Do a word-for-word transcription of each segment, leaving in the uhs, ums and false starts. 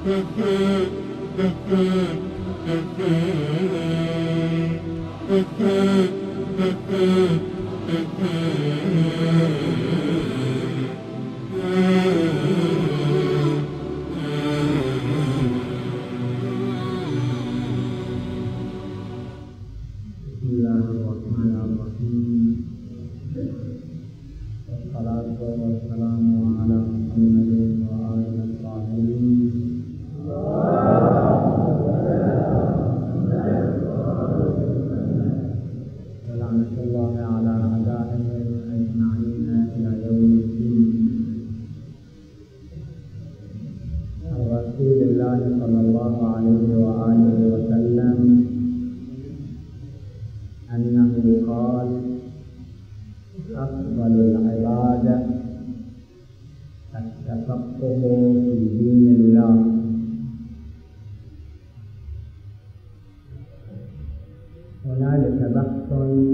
هنالك بحث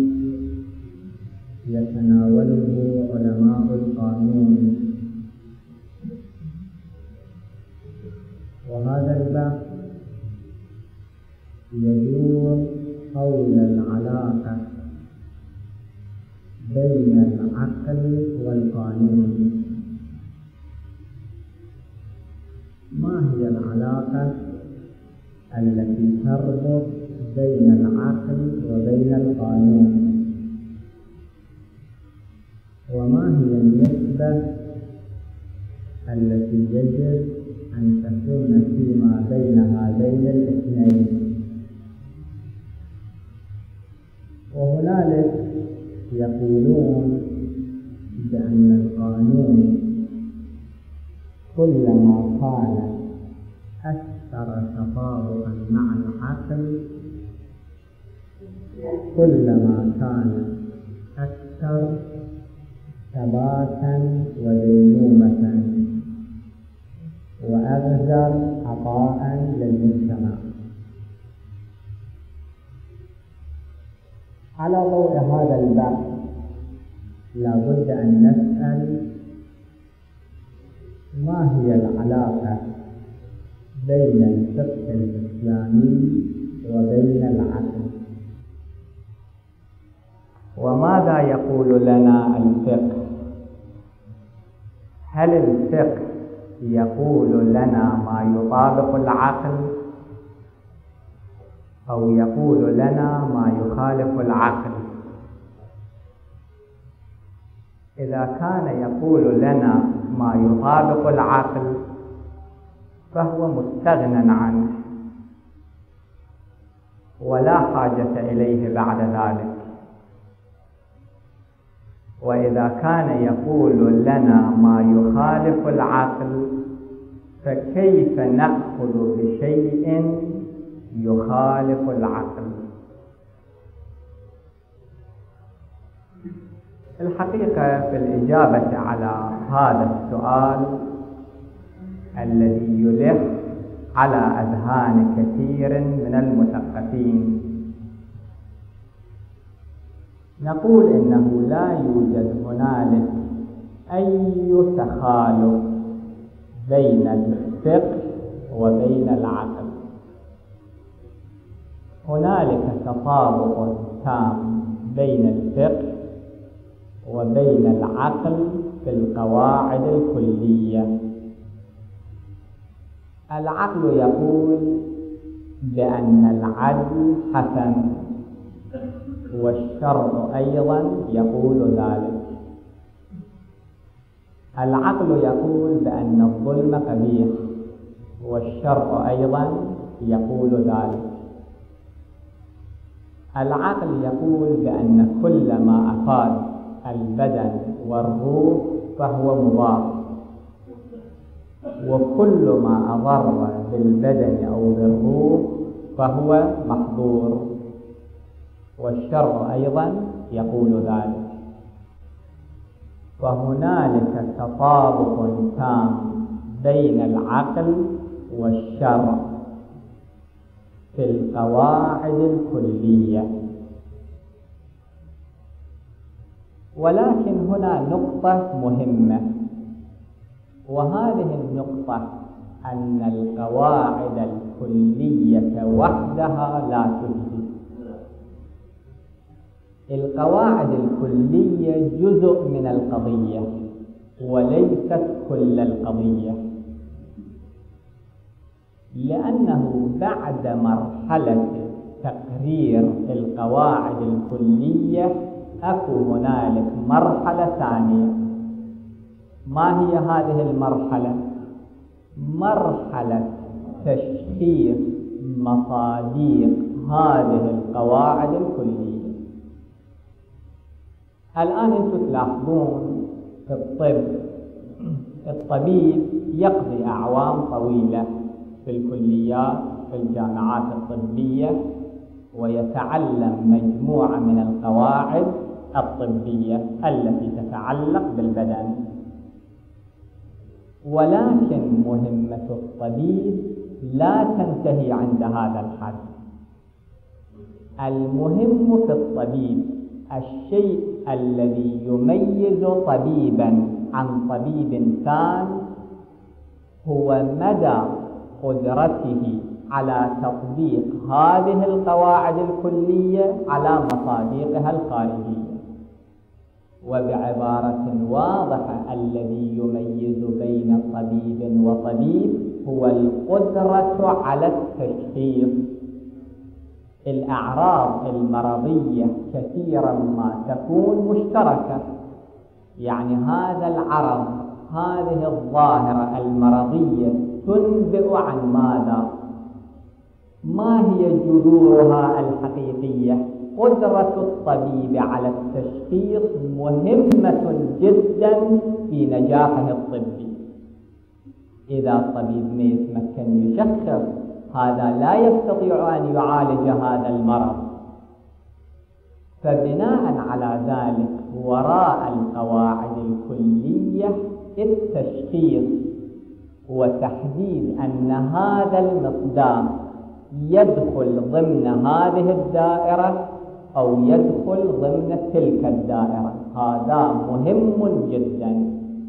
يتناوله علماء القانون، وهذا البحث يدور حول العلاقة بين العقل والقانون. ما هي العلاقة التي تربط بين العقل وبين القانون؟ وما هي النسبة التي يجب أن تكون فيما بين هذين الاثنين؟ وهنالك يقولون بأن القانون كلما كان أكثر تطابقا مع العقل كلما كان أكثر ثباتا وديمومة وأغزر عطاء للمجتمع. على ضوء هذا البحث لا بد أن نسأل: ما هي العلاقة بين الفقه الإسلامي وبين العقل؟ وماذا يقول لنا الفقه؟ هل الفقه يقول لنا ما يطابق العقل أو يقول لنا ما يخالف العقل؟ إذا كان يقول لنا ما يطابق العقل فهو مستغنى عنه ولا حاجة إليه بعد ذلك. وإذا كان يقول لنا ما يخالف العقل فكيف نأخذ بشيء يخالف العقل؟ الحقيقة في الإجابة على هذا السؤال الذي يلح على أذهان كثير من المثقفين نقول إنه لا يوجد هنالك أي تخالف بين الفقه وبين العقل. هنالك تطابق تام بين الفقه وبين العقل في القواعد الكلية. العقل يقول بأن العدل حسن، والشرع أيضا يقول ذلك. العقل يقول بأن الظلم قبيح، والشرع أيضا يقول ذلك. العقل يقول بأن كل ما أفاد البدن والروح فهو مضار، وكل ما أضر بالبدن أو بالروح فهو محظور، والشرع أيضا يقول ذلك. فهنالك تطابق تام بين العقل والشرع في القواعد الكلية. ولكن هنا نقطة مهمة، وهذه النقطة أن القواعد الكلية وحدها لا تجزي. القواعد الكلية جزء من القضية وليست كل القضية، لأنه بعد مرحلة تقرير القواعد الكلية أكو هنالك مرحلة ثانية. ما هي هذه المرحلة؟ مرحلة تشخيص مصادق هذه القواعد الكلية. الآن أنتم تلاحظون في الطب الطبيب يقضي أعوام طويلة في الكليات في الجامعات الطبية ويتعلم مجموعة من القواعد الطبية التي تتعلق بالبدن، ولكن مهمة الطبيب لا تنتهي عند هذا الحد. المهم في الطبيب الشيء الذي يميز طبيبا عن طبيب ثاني هو مدى قدرته على تطبيق هذه القواعد الكلية على مصادقها الخارجية. وبعبارة واضحة الذي يميز بين طبيب وطبيب هو القدرة على التشخيص. الأعراض المرضية كثيرا ما تكون مشتركة، يعني هذا العرض هذه الظاهرة المرضية تنبئ عن ماذا؟ ما هي جذورها الحقيقية؟ قدرة الطبيب على التشخيص مهمة جدا في نجاحه الطبي. إذا الطبيب ما يتمكن يشخص هذا لا يستطيع أن يعالج هذا المرض. فبناء على ذلك وراء القواعد الكلية التشخيص وتحديد أن هذا المصداق يدخل ضمن هذه الدائرة أو يدخل ضمن تلك الدائرة، هذا مهم جدا.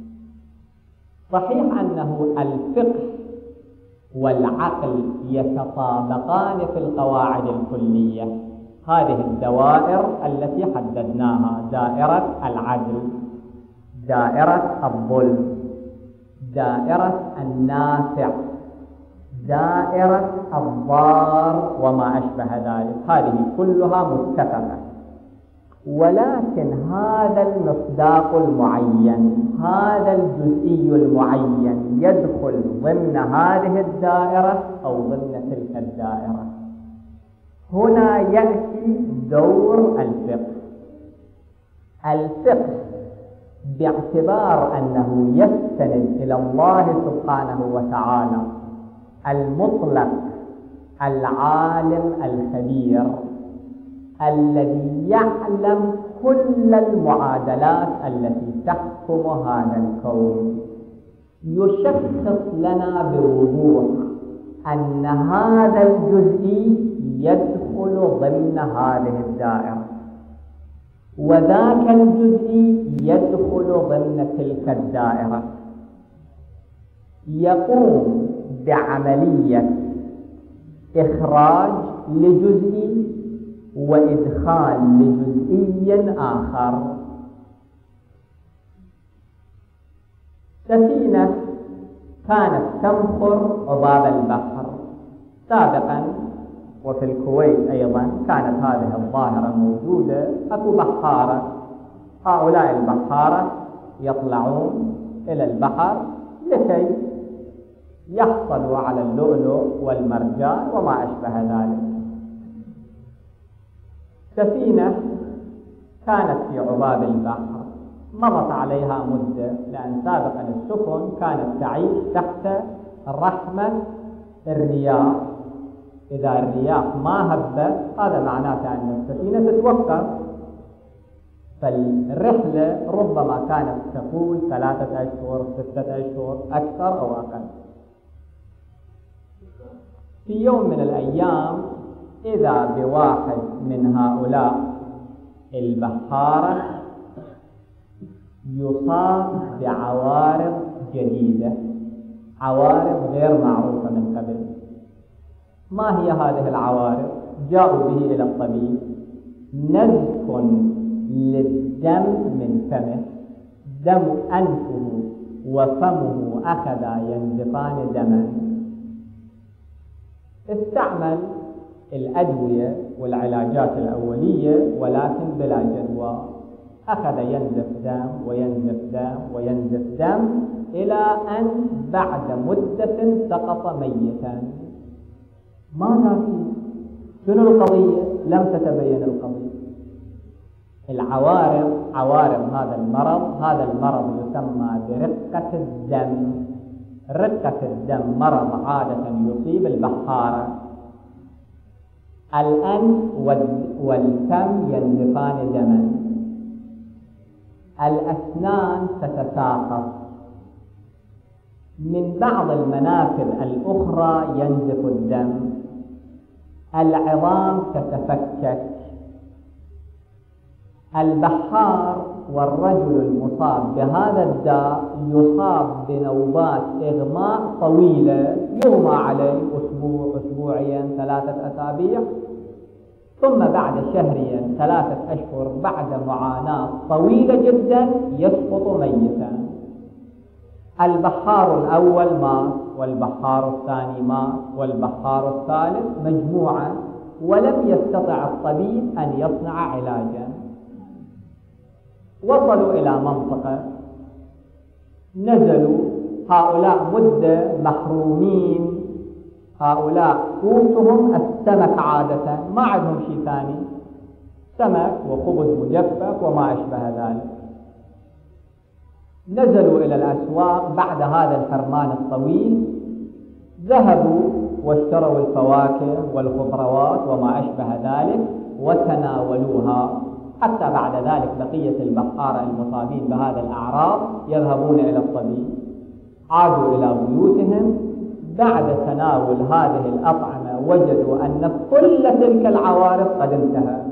صحيح أنه الفقه والعقل يتطابقان في القواعد الكلية. هذه الدوائر التي حددناها: دائرة العدل، دائرة الظلم، دائرة النافع، دائرة الضار وما أشبه ذلك، هذه كلها متفقة. ولكن هذا المصداق المعين، هذا الجزئي المعين يدخل ضمن هذه الدائرة أو ضمن تلك الدائرة. هنا يأتي دور الفقه. الفقه باعتبار أنه يستند إلى الله سبحانه وتعالى المطلق العالم الخبير الذي يعلم كل المعادلات التي تحكم هذا الكون، يشخص لنا بوضوح أن هذا الجزئي يدخل ضمن هذه الدائرة وذاك الجزئي يدخل ضمن تلك الدائرة. يقوم بعملية إخراج لجزئي وإدخال لجزئي آخر. سفينة كانت تمخر عباب البحر سابقا، وفي الكويت أيضا كانت هذه الظاهرة موجودة. أكو بحارة، هؤلاء البحارة يطلعون إلى البحر لكي يحصلوا على اللؤلؤ والمرجان وما أشبه ذلك. سفينة كانت في عباب البحر، مضت عليها مدة، لأن سابقا السفن كانت تعيش تحت رحمة الرياح. إذا الرياح ما هبت هذا معناته أن السفينة تتوقف، فالرحلة ربما كانت تطول ثلاثة أشهر ستة أشهر أكثر أو أقل. في يوم من الأيام إذا بواحد من هؤلاء البحارة يصاب بعوارض جديدة، عوارض غير معروفة من قبل. ما هي هذه العوارض؟ جاءوا به إلى الطبيب: نزف للدم من فمه، دم أنفه وفمه أخذا ينزفان دما. استعمل الأدوية والعلاجات الأولية ولكن بلا جدوى، أخذ ينزف دم وينزف دم وينزف دم إلى أن بعد مدة سقط ميتا. ماذا فيه؟ شنو القضية؟ لم تتبين القضية. العوارض، عوارض هذا المرض، هذا المرض يسمى برقة الدم. رقة الدم مرض عادة يصيب البحارة. الأنف والفم ينزفان دما، الأسنان تتساقط، من بعض المنافذ الأخرى ينزف الدم، العظام تتفكك. البحار والرجل المصاب بهذا الداء يصاب بنوبات إغماء طويلة يغمى عليه أسبوع، أسبوعين، ثلاثة أسابيع، ثم بعد شهرين، ثلاثة أشهر، بعد معاناة طويلة جدا يسقط ميتا. البحار الأول مات، والبحار الثاني مات، والبحار الثالث، مجموعة، ولم يستطع الطبيب أن يصنع علاجا. وصلوا إلى منطقة، نزلوا هؤلاء مدة محرومين، هؤلاء قوتهم السمك عادة، ما عندهم شيء ثاني، سمك وخبز مجفف وما أشبه ذلك. نزلوا إلى الأسواق بعد هذا الحرمان الطويل، ذهبوا واشتروا الفواكه والخضروات وما أشبه ذلك وتناولوها، حتى بعد ذلك بقية البحارة المصابين بهذا الأعراض يذهبون إلى الطبيب. عادوا إلى بيوتهم بعد تناول هذه الأطعمة، وجدوا أن كل تلك العوارض قد انتهت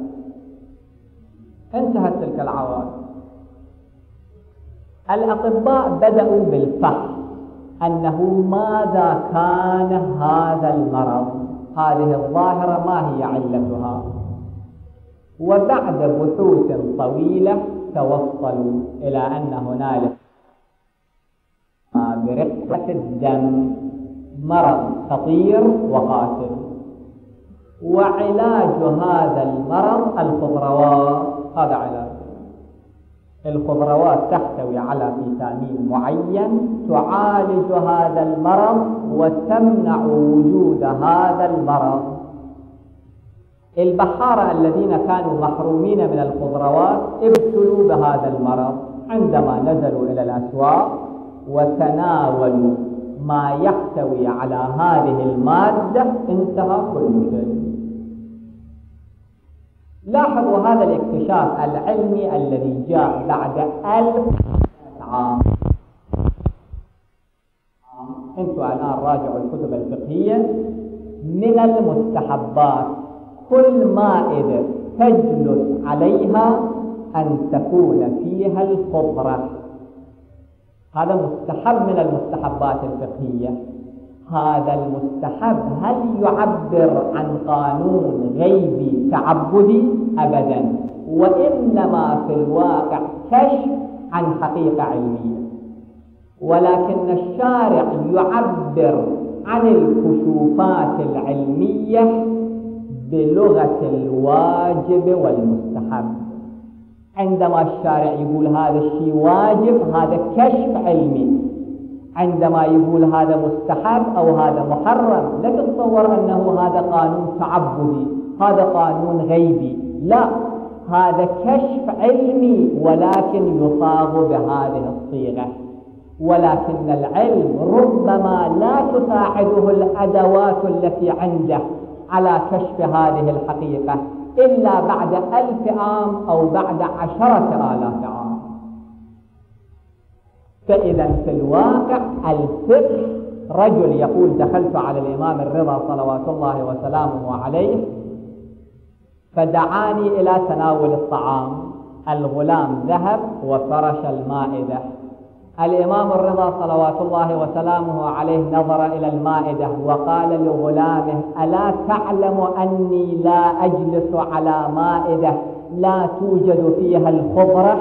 انتهت تلك العوارض. الأطباء بدأوا بالفحص أنه ماذا كان هذا المرض، هذه الظاهرة ما هي علتها، وبعد بحوث طويلة توصلوا إلى أن هنالك برقة الدم مرض خطير وقاتل، وعلاج هذا المرض الخضروات. هذا علاج. الخضروات تحتوي على فيتامين معين تعالج هذا المرض وتمنع وجود هذا المرض. البحارة الذين كانوا محرومين من الخضروات ابتلوا بهذا المرض عندما نزلوا إلى الأسواق وتناولوا ما يحتوي على هذه المادة، انتهى كل شيء. لاحظوا هذا الاكتشاف العلمي الذي جاء بعد ألف عام. انتوا الآن راجعوا الكتب الفقهية، من المستحبات كل مائدة تجلس عليها أن تكون فيها الخضرة، هذا مستحب من المستحبات الفقهية. هذا المستحب هل يعبر عن قانون غيبي تعبدي؟ أبدا، وإنما في الواقع كشف عن حقيقة علمية. ولكن الشارع يعبر عن الكشوفات العلمية بلغة الواجب والمستحب. عندما الشارع يقول هذا الشيء واجب، هذا كشف علمي. عندما يقول هذا مستحب أو هذا محرم، لا تتصور أنه هذا قانون تعبدي، هذا قانون غيبي، لا، هذا كشف علمي ولكن يصاغ بهذه الصيغة. ولكن العلم ربما لا تساعده الأدوات التي عنده على كشف هذه الحقيقة إلا بعد ألف عام أو بعد عشرة آلاف عام. فإذا في الواقع الفقه، رجل يقول دخلت على الإمام الرضا صلوات الله وسلامه عليه فدعاني إلى تناول الطعام، الغلام ذهب وفرش المائدة الإمام الرضا صلوات الله وسلامه عليه نظر إلى المائدة وقال لغلامه: ألا تعلم أني لا أجلس على مائدة لا توجد فيها الخضرة؟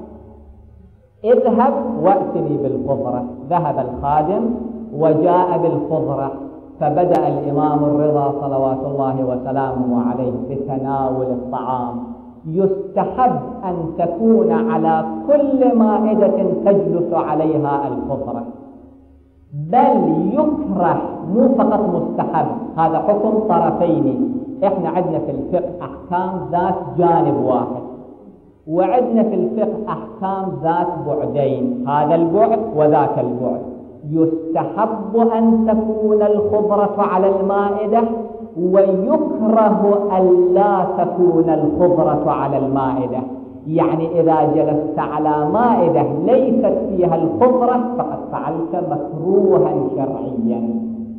اذهب وأتني بالخضرة. ذهب الخادم وجاء بالخضرة، فبدأ الإمام الرضا صلوات الله وسلامه عليه بتناول الطعام. يستحب أن تكون على كل مائدة تجلس عليها الخضرة، بل يكره، مو فقط مستحب. هذا حكم طرفين. احنا عندنا في الفقه أحكام ذات جانب واحد، وعندنا في الفقه أحكام ذات بعدين، هذا البعد وذاك البعد. يستحب أن تكون الخضرة على المائدة، ويكره أن لا تكون الخضرة على المائدة. يعني إذا جلست على مائدة ليست فيها الخضرة فقد فعلت مكروها شرعيا.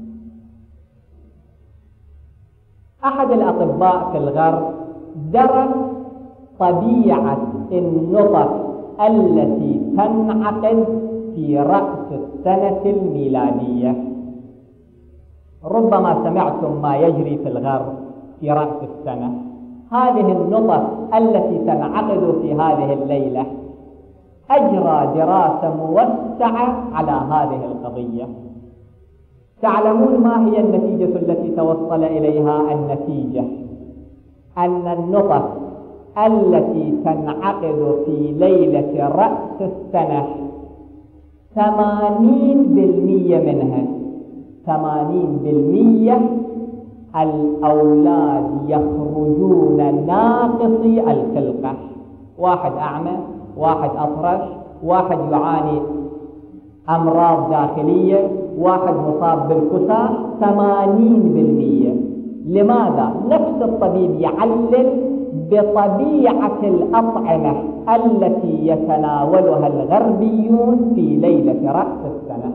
أحد الأطباء في الغرب درس طبيعة النطف التي تنعقد في رأس السنة الميلادية. ربما سمعتم ما يجري في الغرب في رأس السنة. هذه النطف التي تنعقد في هذه الليلة أجرى دراسة موسعة على هذه القضية. تعلمون ما هي النتيجة التي توصل إليها؟ النتيجة أن النطف التي تنعقد في ليلة رأس السنة ثمانين بالمئة منها ثمانين بالمئة الأولاد يخرجون ناقصي الخلقة. واحد أعمى، واحد أطرش، واحد يعاني أمراض داخلية، واحد مصاب بالكساح، ثمانين بالمئة. لماذا؟ نفس الطبيب يعلل بطبيعة الأطعمة التي يتناولها الغربيون في ليلة رأس السنة.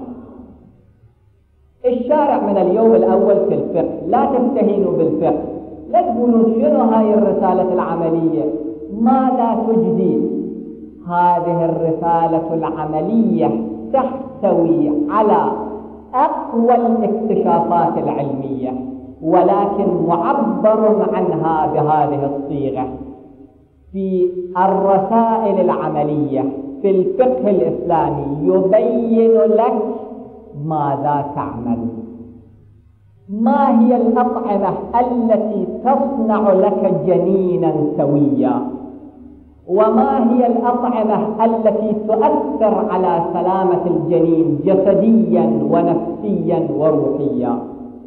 الشارع من اليوم الأول في الفقه، لا تستهينوا بالفقه، لا تقولون شنو هاي الرسالة العملية، ما لا تجدي. هذه الرسالة العملية تحتوي على أقوى الاكتشافات العلمية، ولكن معبر عنها بهذه الصيغة في الرسائل العملية في الفقه الإسلامي. يبين لك ماذا تعمل، ما هي الأطعمة التي تصنع لك جنينا سويا، وما هي الأطعمة التي تؤثر على سلامة الجنين جسديا ونفسيا وروحيا.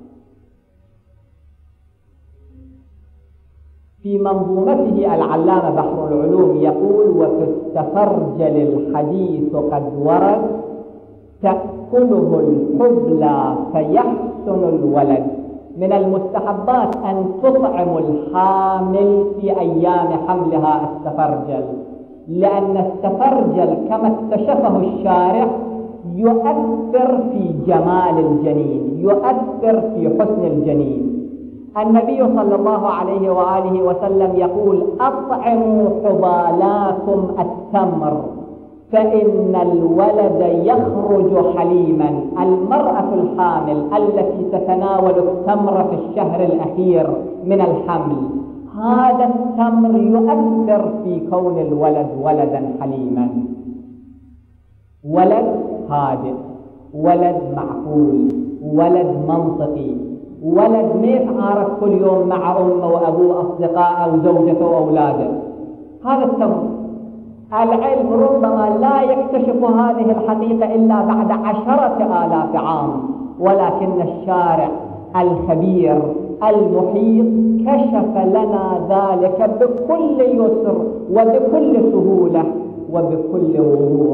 في منظومته العلامة بحر العلوم يقول: وفي التفرجل الحديث قد ورد تأكله الحبلى فيحسن الولد. من المستحبات أن تطعم الحامل في أيام حملها التفرجل، لأن التفرجل كما اكتشفه الشارع يؤثر في جمال الجنين، يؤثر في حسن الجنين. النبي صلى الله عليه وآله وسلم يقول: أطعموا حبالاكم التمر فإن الولد يخرج حليما. المرأة الحامل التي تتناول التمر في الشهر الأخير من الحمل، هذا التمر يؤثر في كون الولد ولدا حليما، ولد هادئ، ولد معقول، ولد منطقي، ولد ما يتعارك كل يوم مع أمه وأبوه أصدقاء أو زوجته وأولاده. هذا التمر. العلم ربما لا يكتشف هذه الحقيقة إلا بعد عشرة آلاف عام، ولكن الشارع الخبير المحيط كشف لنا ذلك بكل يسر وبكل سهولة وبكل وضوح.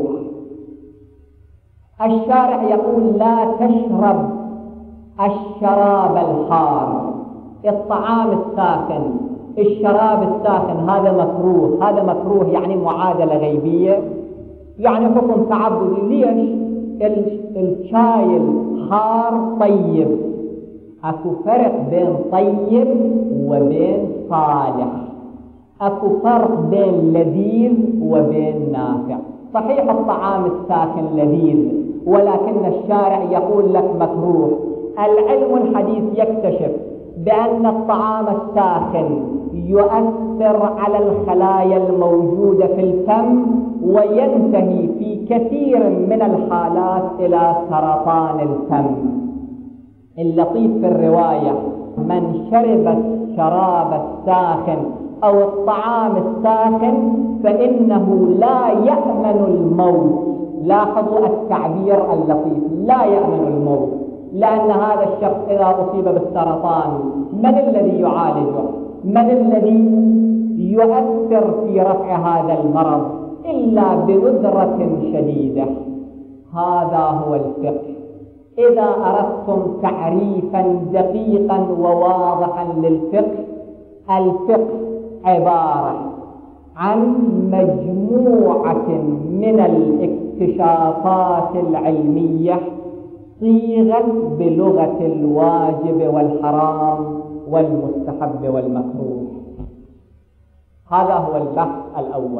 الشارع يقول: لا تشرب الشراب الحار، الطعام الساخن، الشراب الساخن، هذا مكروه. هذا مكروه يعني معادلة غيبية، يعني حكم تعبدي. ليش؟ الشاي الحار طيب. اكو فرق بين طيب وبين صالح، اكو فرق بين لذيذ وبين نافع. صحيح الطعام الساخن لذيذ، ولكن الشارع يقول لك مكروه. العلم الحديث يكتشف بأن الطعام الساخن يؤثر على الخلايا الموجودة في الفم، وينتهي في كثير من الحالات إلى سرطان الفم. اللطيف في الرواية: من شرب الشراب الساخن أو الطعام الساخن فإنه لا يأمن الموت. لاحظوا التعبير اللطيف: لا يأمن الموت، لأن هذا الشخص إذا أصيب بالسرطان من الذي يعالجه؟ من الذي يؤثر في رفع هذا المرض إلا بندرة شديدة؟ هذا هو الفقه. إذا أردتم تعريفا دقيقا وواضحا للفقه، الفقه عبارة عن مجموعة من الاكتشافات العلمية صيغت بلغة الواجب والحرام والمستحب والمكروه. هذا هو البحث الأول.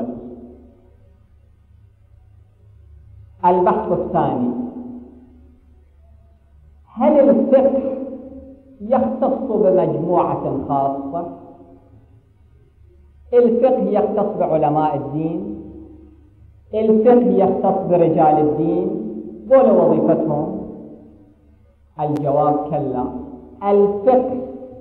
البحث الثاني: هل الفقه يختص بمجموعة خاصة؟ الفقه يختص بعلماء الدين؟ الفقه يختص برجال الدين ولا وظيفتهم؟ الجواب: كلا. الفقه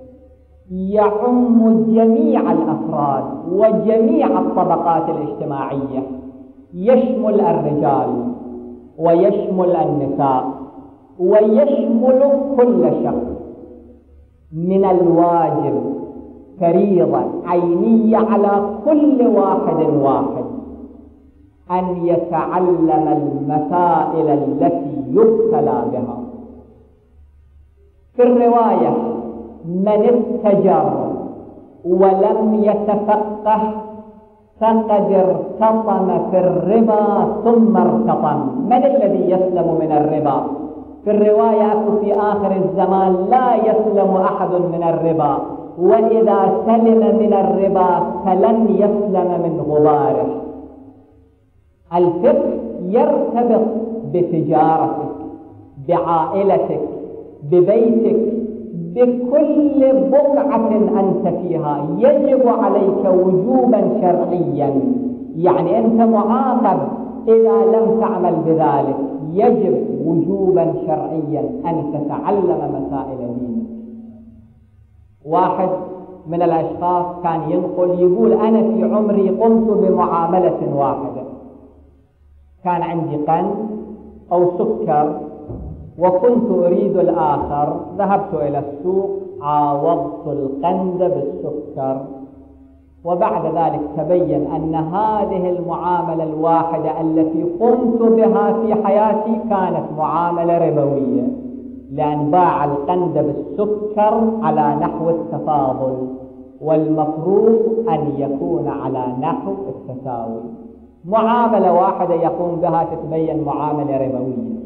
يعم جميع الأفراد وجميع الطبقات الاجتماعية، يشمل الرجال ويشمل النساء ويشمل كل شخص. من الواجب فريضة عينية على كل واحد واحد أن يتعلم المسائل التي يبتلى بها. في الرواية: من اتجر ولم يتفقه فقد ارتطم في الربا ثم ارتطم. من الذي يسلم من الربا؟ في الرواية: في آخر الزمان لا يسلم أحد من الربا، وإذا سلم من الربا فلن يسلم من غباره. الفقه يرتبط بتجارتك، بعائلتك، ببيتك، بكل بقعة أنت فيها. يجب عليك وجوبا شرعيا، يعني أنت معاقب إذا لم تعمل بذلك. يجب وجوبا شرعيا أن تتعلم مسائل دينك. واحد من الأشخاص كان ينقل يقول: أنا في عمري قمت بمعاملة واحدة، كان عندي قند أو سكر وكنت أريد الآخر، ذهبت إلى السوق عاوضت القند بالسكر، وبعد ذلك تبين أن هذه المعاملة الواحدة التي قمت بها في حياتي كانت معاملة ربوية، لأن باع القند بالسكر على نحو التفاضل، والمفروض أن يكون على نحو التساوي. معاملة واحدة يقوم بها تتبين معاملة ربوية.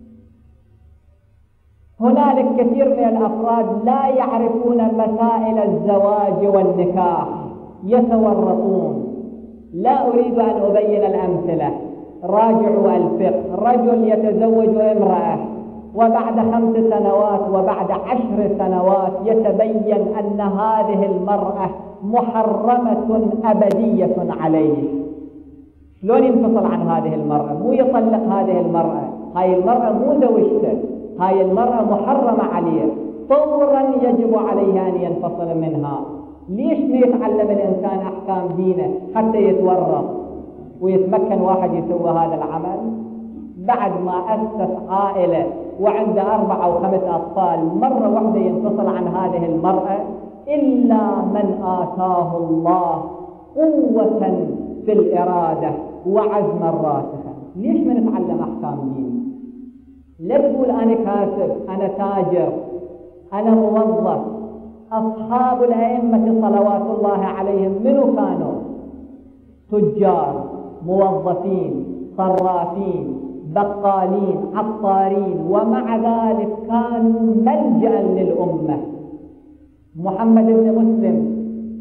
هنالك كثير من الأفراد لا يعرفون مسائل الزواج والنكاح، يتورطون. لا أريد أن أبين الأمثلة، راجعوا الفقه. رجل يتزوج امرأة وبعد خمس سنوات وبعد عشر سنوات يتبين أن هذه المرأة محرمة أبدية عليه. شلون ينفصل عن هذه المرأة؟ مو يطلق هذه المرأة، هاي المرأة مو زوجته، هاي المرأة محرمة عليه، فورا يجب عليه أن ينفصل منها. ليش ما يتعلم الإنسان أحكام دينه حتى يتورط ويتمكن واحد يسوي هذا العمل؟ بعد ما أسس عائلة وعنده أربع أو خمس أطفال مرة واحدة ينفصل عن هذه المرأة؟ إلا من آتاه الله قوة في الإرادة وعزما راسخا. ليش ما نتعلم أحكام دين؟ لا تقول أنا كاسب، أنا تاجر، أنا موظف. أصحاب الأئمة صلوات الله عليهم منو كانوا؟ تجار، موظفين، صرافين، بقالين، عطارين، ومع ذلك كانوا ملجأ للأمة. محمد بن مسلم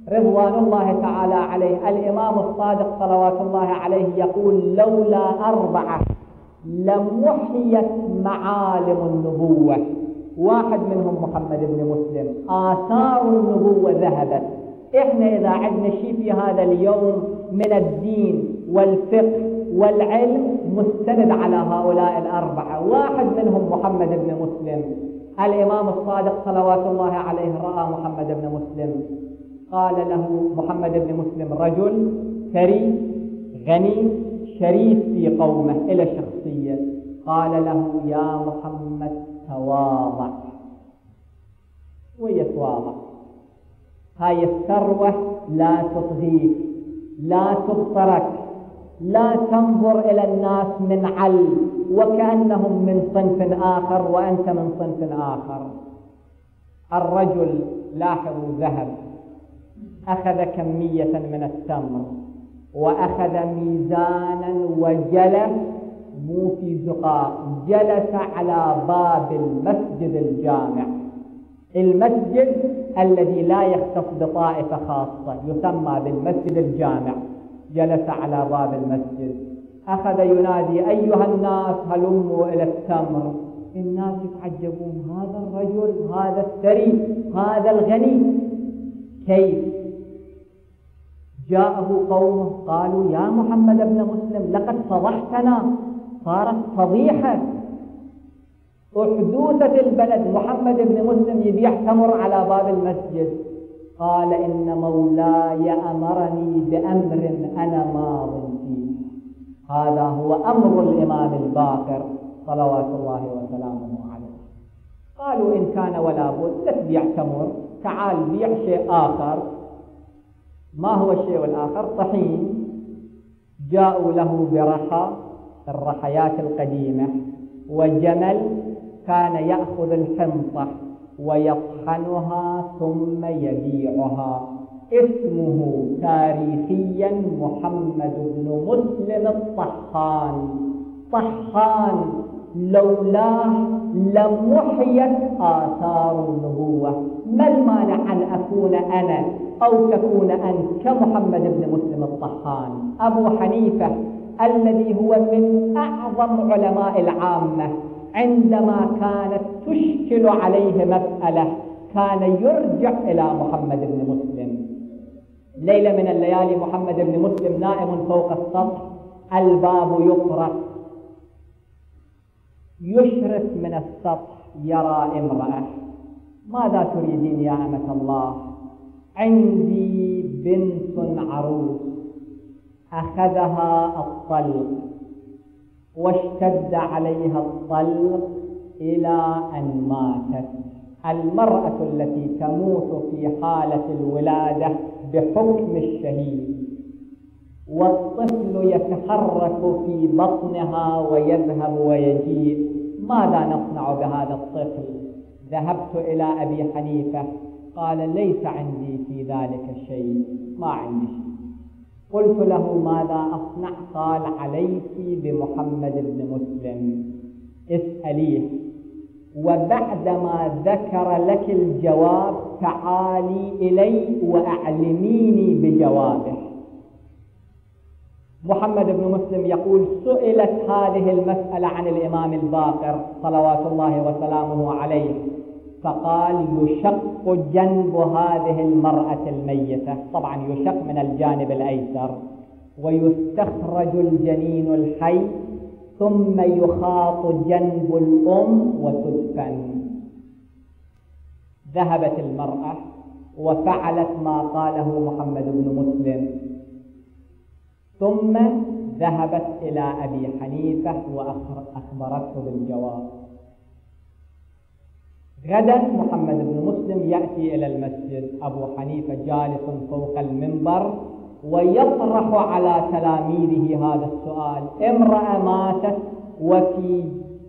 رضوان الله تعالى عليه. الإمام الصادق صلوات الله عليه يقول: لولا أربعة لمحيت معالم النبوة. واحد منهم محمد بن مسلم. آثار النبوة ذهبت. إحنا إذا عندنا شيء في هذا اليوم من الدين والفقه والعلم مستند على هؤلاء الأربعة. واحد منهم محمد بن مسلم. الإمام الصادق صلوات الله عليه رأى محمد بن مسلم، قال له محمد بن مسلم رجل ثري غني شريف في قومه، إلى شخصية. قال له: يا محمد تواضع. ويتواضع. هاي الثروة لا تطغيك، لا تبصرك، لا تنظر إلى الناس من عل وكأنهم من صنف آخر وأنت من صنف آخر. الرجل لاحظوا ذهب، أخذ كمية من التمر وأخذ ميزانا وجلس، مو في زقاق، جلس على باب المسجد الجامع، المسجد الذي لا يختص بطائفة خاصة يسمى بالمسجد الجامع. جلس على باب المسجد، أخذ ينادي: أيها الناس هلموا إلى التمر. الناس يتعجبون: هذا الرجل، هذا الثري، هذا الغني، كيف؟ جاءه قومه قالوا: يا محمد بن مسلم لقد فضحتنا، صارت فضيحة، أحدوثة البلد، محمد بن مسلم يبيع تمر على باب المسجد. قال: إن مولاي أمرني بأمر أنا ماض فيه. هذا هو أمر الإمام الباقر صلوات الله وسلامه عليه. قالوا: إن كان ولا بد لا تبيع تمر، تعال بيع شيء آخر. ما هو الشيء الآخر؟ طحين. جاءوا له برحى، الرحيات القديمة، وجمل كان يأخذ الحنطة ويطحنها ثم يبيعها. اسمه تاريخيا محمد بن مسلم الطحان. طحان، لولاه لمحيت آثار النبوة. ما المانع أن أكون أنا أو تكون أنت كمحمد بن مسلم الطحان؟ أبو حنيفة الذي هو من أعظم علماء العامة، عندما كانت تشكل عليه مسألة كان يرجع إلى محمد بن مسلم. ليلة من الليالي محمد بن مسلم نائم فوق السطح، الباب يطرق، يشرف من السطح يرى امرأة. ماذا تريدين يا أمة الله؟ عندي بنت عروس أخذها الطلق واشتد عليها الطلق إلى أن ماتت. المرأة التي تموت في حالة الولادة بحكم الشهيد، والطفل يتحرك في بطنها ويذهب ويجيء، ماذا نصنع بهذا الطفل؟ ذهبت إلى أبي حنيفة، قال: ليس عندي في ذلك شيء، ما عندي شيء. قلت له: ماذا أصنع؟ قال: عليك بمحمد بن مسلم، اسأليه، وبعدما ذكر لك الجواب تعالي إلي وأعلميني بجوابه. محمد بن مسلم يقول: سئلت هذه المسألة عن الإمام الباقر صلوات الله وسلامه عليه، فقال: يشق جنب هذه المرأة الميتة، طبعا يشق من الجانب الأيسر، ويستخرج الجنين الحي، ثم يخاط جنب الأم وتدفن. ذهبت المرأة وفعلت ما قاله محمد بن مسلم، ثم ذهبت إلى أبي حنيفة وأخبرته بالجواب. غدا محمد بن مسلم يأتي إلى المسجد، أبو حنيفة جالس فوق المنبر ويطرح على تلاميذه هذا السؤال: امرأة ماتت وفي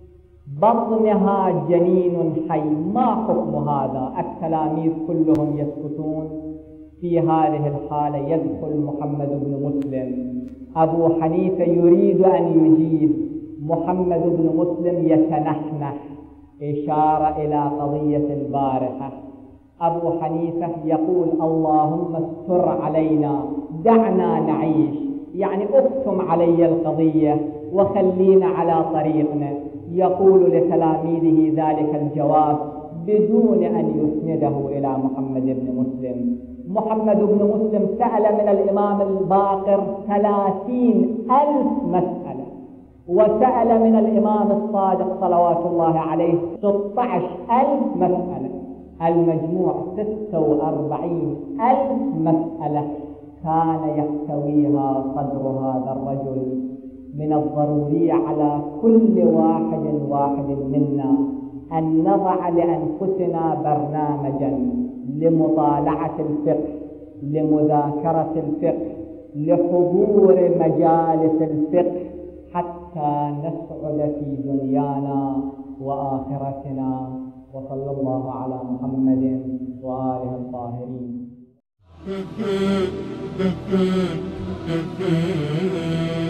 بطنها جنين حي، ما حكم هذا؟ التلاميذ كلهم يسكتون. في هذه الحالة يدخل محمد بن مسلم، أبو حنيفة يريد أن يجيب، محمد بن مسلم يتنحنح، إشارة إلى قضية البارحة. أبو حنيفة يقول اللهم استر علينا، دعنا نعيش، يعني اكتم علي القضية وخلينا على طريقنا. يقول لتلاميذه ذلك الجواب بدون أن يسنده إلى محمد بن مسلم. محمد بن مسلم سأل من الإمام الباقر ثلاثين ألف مسألة، وسأل من الإمام الصادق صلوات الله عليه ستة عشر ألف مسألة، المجموع ستة وأربعين ألف مسألة كان يحتويها صدر هذا الرجل. من الضروري على كل واحد واحد منا أن نضع لأنفسنا برنامجا لمطالعة الفقه، لمذاكرة الفقه، لحضور مجالس الفقه، حتى نسعد في دنيانا وآخرتنا. وصلى الله على محمد وآله الطاهرين.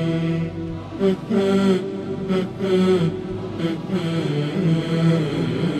Mm-hmm.